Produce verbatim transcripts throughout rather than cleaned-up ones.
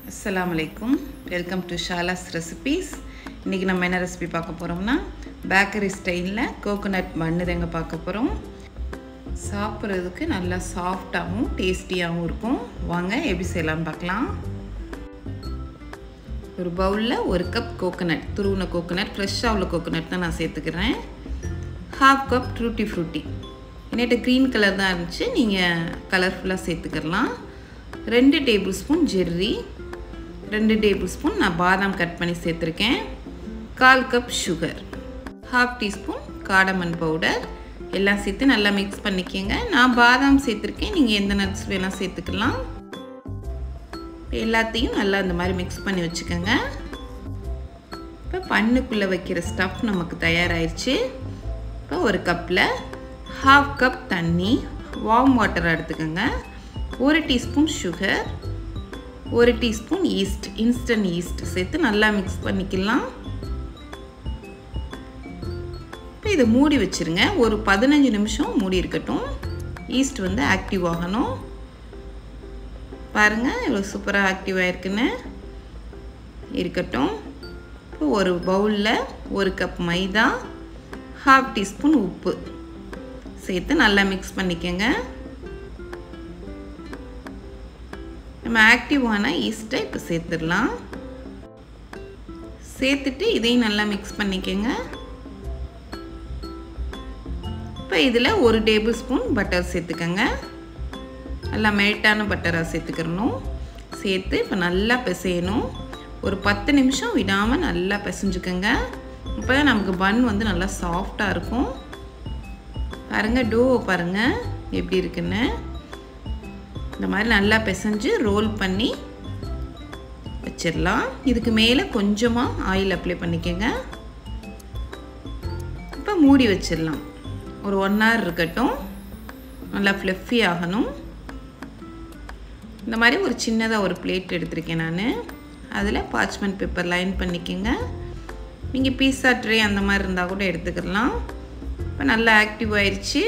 Assalamu alaikum. Welcome to Shala's Recipes. இன்னைக்கு நம்ம என்ன ரெசிபி பார்க்க போறோம்னா பேக்கரி ஸ்டைல்ல கோகனட் பன்னு தாங்க பார்க்க போறோம். சாப்பிடுறதுக்கு நல்லா சாஃப்ட்டாவும் டேஸ்டியாவும் இருக்கும். வாங்க எப்படி செய்யலாம்னு பார்க்கலாம். ஒரு பவுல்ல ஒரு கப் கோகனட், துருவுன கோகனட், ஃப்ரெஷ்ஷா உள்ள கோகனட் தான் நான் சேர்த்துக்கிறேன். half cup tutti frutti. இன்னைக்கு கிரீன் கலர் தான் இருந்துச்சு, நீங்க கலர்ஃபுல்லா சேர்த்துக்கலாம். ரெண்டு டேபிள் ஸ்பூன் ஜெர்ரி, ரெண்டு டேபிள் ஸ்பூன் நான் பாதாம் கட் பண்ணி சேர்த்துருக்கேன். கால் cup sugar, half teaspoon cardamom powder எல்லாம் சேர்த்து நல்லா மிக்ஸ் பண்ணிக்கோங்க. நான் பாதாம் சேர்த்துருக்கேன், நீங்கள் எந்த நட்ஸ் வேணால் சேர்த்துக்கலாம். எல்லாத்தையும் நல்லா இந்த மாதிரி மிக்ஸ் பண்ணி வச்சுக்கோங்க. இப்போ பண்ணுக்குள்ளே வைக்கிற ஸ்டஃப் நமக்கு தயாராகிடுச்சு. இப்போ ஒரு கப்பில் ஹாஃப் கப் தண்ணி, வார்ம் வாட்டர் எடுத்துக்கோங்க. ஒரு டீஸ்பூன் சுகர், ஒரு டீஸ்பூன் ஈஸ்ட், இன்ஸ்டன்ட் ஈஸ்ட் சேர்த்து நல்லா மிக்ஸ் பண்ணிக்கலாம். இப்போ இதை மூடி வச்சுருங்க. ஒரு பதினஞ்சு நிமிஷம் மூடி இருக்கட்டும். ஈஸ்ட் வந்து ஆக்டிவ் ஆகணும். பாருங்கள் இவ்வளோ சூப்பராக ஆக்டிவ் ஆகிருக்குன்னு. இருக்கட்டும். இப்போ ஒரு பவுலில் ஒரு கப் மைதா, ஹாஃப் டீஸ்பூன் உப்பு சேர்த்து நல்லா மிக்ஸ் பண்ணிக்கோங்க. நம்ம ஆக்டிவான ஈஸ்ட்டை இப்போ சேர்த்துடலாம். சேர்த்துட்டு இதையும் நல்லா மிக்ஸ் பண்ணிக்கோங்க. இப்போ இதில் ஒரு டேபிள் ஸ்பூன் பட்டர் சேர்த்துக்கோங்க. நல்லா மெல்ட்டான பட்டராக சேர்த்துக்கிறணும். சேர்த்து இப்போ நல்லா பிசையணும். ஒரு பத்து நிமிஷம் விடாமல் நல்லா பிசைஞ்சுக்கோங்க. இப்போ நமக்கு பன் வந்து நல்லா சாஃப்டாக இருக்கும். பாருங்கள் டோ பாருங்கள் எப்படி இருக்குன்னு. இந்த மாதிரி நல்லா பிசைஞ்சு ரோல் பண்ணி வச்சிடலாம். இதுக்கு மேலே கொஞ்சமாக ஆயில் அப்ளை பண்ணிக்கோங்க. இப்போ மூடி வச்சிடலாம். ஒரு ஒன் ஹவர் இருக்கட்டும். நல்லா ஃப்ளஃபி ஆகணும். இந்த மாதிரி ஒரு சின்னதாக ஒரு பிளேட் எடுத்திருக்கேன் நான். அதில் பார்ச்மெண்ட் பேப்பர் லைன் பண்ணிக்கோங்க. நீங்கள் பீஸா ட்ரே அந்த மாதிரி இருந்தால் கூட எடுத்துக்கலாம். இப்போ நல்லா ஆக்டிவ் ஆயிடுச்சு.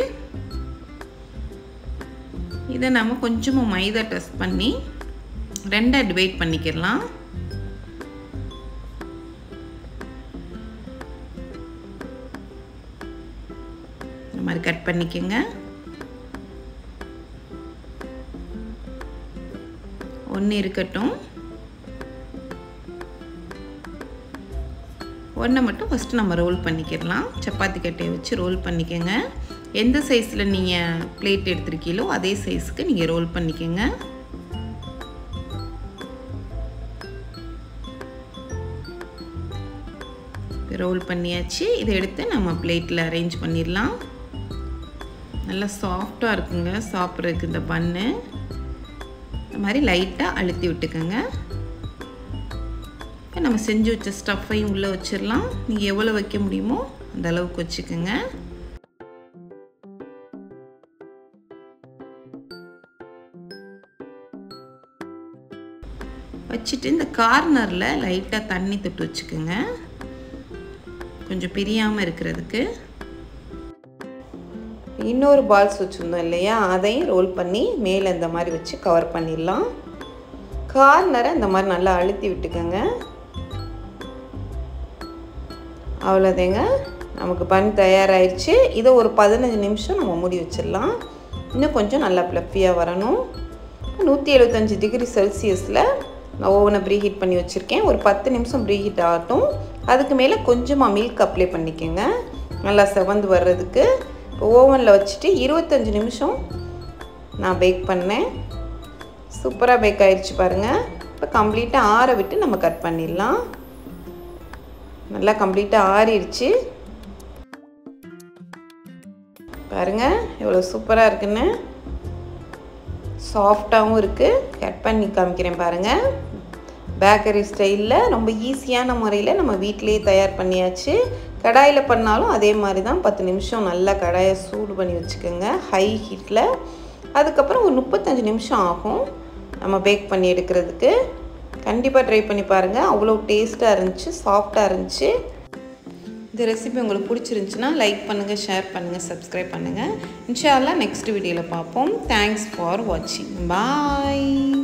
இதை நம்ம கொஞ்சமாக மைதா டஸ்ட் பண்ணி ரெண்டாக டிவைட் பண்ணிக்கலாம். இந்த மாதிரி கட் பண்ணிக்கோங்க. ஒன்று இருக்கட்டும். ஒன்றை மட்டும் ஃபஸ்ட்டு நம்ம ரோல் பண்ணிக்கலாம். சப்பாத்தி கட்டையை வச்சு ரோல் பண்ணிக்கோங்க. எந்த சைஸில் நீங்கள் பிளேட் எடுத்துருக்கீங்களோ அதே சைஸுக்கு நீங்கள் ரோல் பண்ணிக்கோங்க. ரோல் பண்ணியாச்சு. இதை எடுத்து நம்ம பிளேட்டில் அரேஞ்ச் பண்ணிடலாம். நல்லா சாஃப்டாக இருக்குங்க சாப்பிட்றதுக்கு இந்த பன்னு. இந்த மாதிரி லைட்டாக அழுத்தி விட்டுக்கோங்க. இப்போ நம்ம செஞ்சு வச்ச ஸ்டஃப்பையும் உள்ளே வச்சிடலாம். நீங்கள் எவ்வளோ வைக்க முடியுமோ அந்த அளவுக்கு வச்சுக்கோங்க. வச்சுட்டு இந்த கார்னரில் லைட்டாக தண்ணி தொட்டு வச்சுக்கோங்க, கொஞ்சம் பிரியாமல் இருக்கிறதுக்கு. இன்னொரு பால்ஸ் வச்சுருந்தோம் இல்லையா, அதையும் ரோல் பண்ணி மேலே இந்த மாதிரி வச்சு கவர் பண்ணிடலாம். கார்னரை இந்த மாதிரி நல்லா அழுத்தி விட்டுக்கோங்க. அவ்வளோதேங்க, நமக்கு பன் தயாராகிடுச்சு. இதை ஒரு பதினஞ்சு நிமிஷம் நம்ம மூடி வச்சிடலாம். இன்னும் கொஞ்சம் நல்லா ஃப்ளஃபியாக வரணும். நூற்றி எழுபத்தஞ்சி டிகிரி செல்சியஸில் நான் ஓவனை ப்ரீ ஹீட் பண்ணி வச்சுருக்கேன். ஒரு பத்து நிமிஷம் ப்ரீ ஹீட் ஆகட்டும். அதுக்கு மேலே கொஞ்சமாக மில்க் அப்ளை பண்ணிக்கோங்க நல்லா செவந்து வர்றதுக்கு. இப்போ ஓவனில் வச்சுட்டு இருபத்தஞ்சி நிமிஷம் நான் பேக் பண்ணேன். சூப்பராக பேக் ஆகிடுச்சு பாருங்கள். இப்போ கம்ப்ளீட்டாக ஆற விட்டு நம்ம கட் பண்ணிடலாம். நல்லா கம்ப்ளீட்டாக ஆறிடுச்சு பாருங்கள் எவ்வளோ சூப்பராக இருக்குன்னு. சாஃப்டாகவும் இருக்குது. கட் பண்ணி காமிக்கிறேன் பாருங்கள். பேக்கரி ஸ்டைலில் ரொம்ப ஈஸியான முறையில் நம்ம வீட்டிலேயே தயார் பண்ணியாச்சு. கடாயில் பண்ணாலும் அதே மாதிரி தான். பத்து நிமிஷம் நல்லா கடாயை சூடு பண்ணி வச்சுக்கோங்க ஹை ஹீட்டில். அதுக்கப்புறம் ஒரு முப்பத்தஞ்சு நிமிஷம் ஆகும் நம்ம பேக் பண்ணி எடுக்கிறதுக்கு. கண்டிப்பாக ட்ரை பண்ணி பாருங்கள். அவ்வளோ டேஸ்ட்டாக இருந்துச்சு, சாஃப்டாக இருந்துச்சு. இந்த ரெசிபி உங்களுக்கு பிடிச்சிருந்துச்சுன்னா லைக் பண்ணுங்கள், ஷேர் பண்ணுங்கள், சப்ஸ்கிரைப் பண்ணுங்கள். இன்ஷா அல்லாஹ் நெக்ஸ்ட் வீடியோவில் பார்ப்போம். தேங்க்ஸ் ஃபார் வாட்சிங். பாய்.